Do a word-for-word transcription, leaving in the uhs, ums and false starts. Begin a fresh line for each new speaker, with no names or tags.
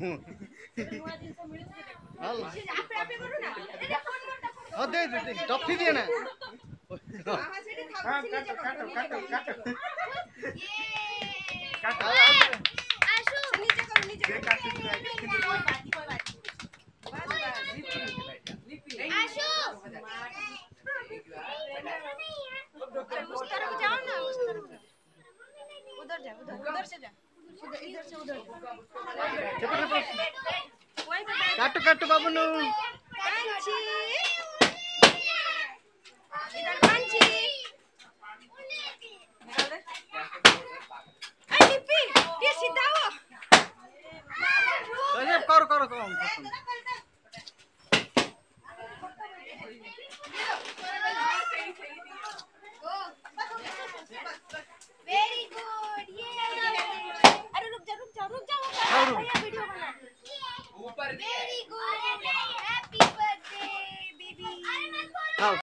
हाँ दे दे टॉफी दिए ना
हाँ काटो काटो काटो काटो काटो
आशु नीचे करो नीचे
ये काटो
आशु उस तरफ जाओ ना उस तरफ उधर जा उधर उधर से जा इधर इधर से उधर
काटो काटो बाबू नु
पंछी इधर पंछी ए लिपि ये सीधा हो
अरे करो करो करो
वेरी गुड ये अरे रुक जा रुक जा रुक जा भैया